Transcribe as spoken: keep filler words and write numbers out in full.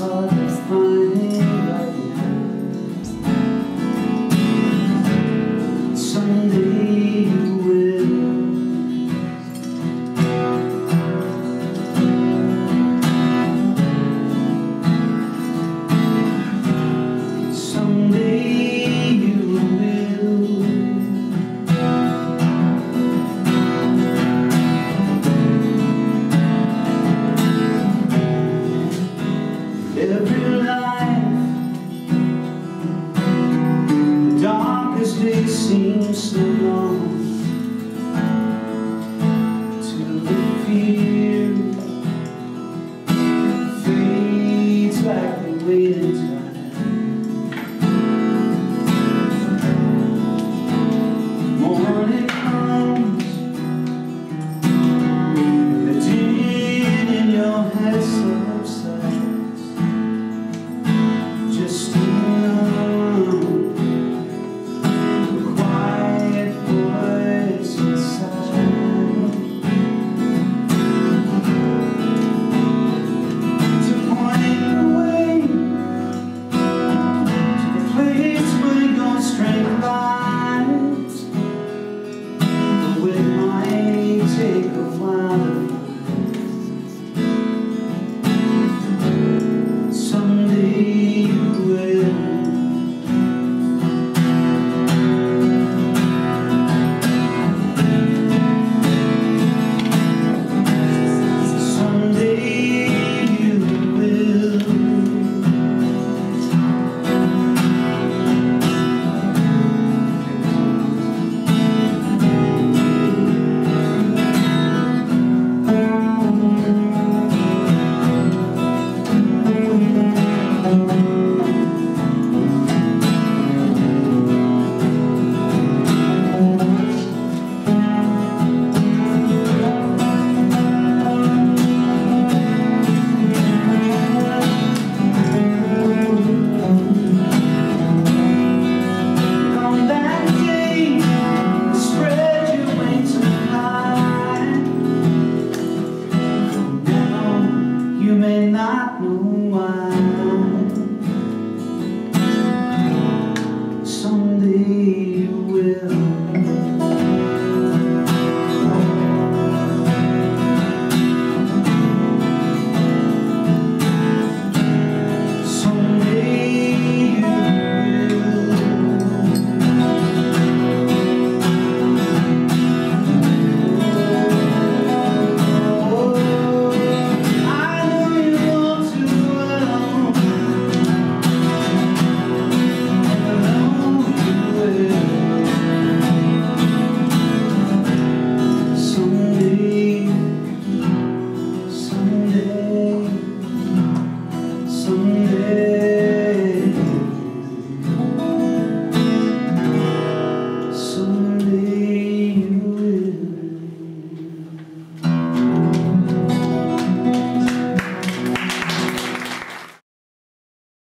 hard to find right now. Someday you will. Someday you will. Every life, the darkest day seems so long, till the fear fades like the waiting time. Morning comes, the din in your head subsides. Just know the quiet voice inside to point the way to the place where your strength lies. Though it might take a while to find. Someday you will. Someday you will. You may not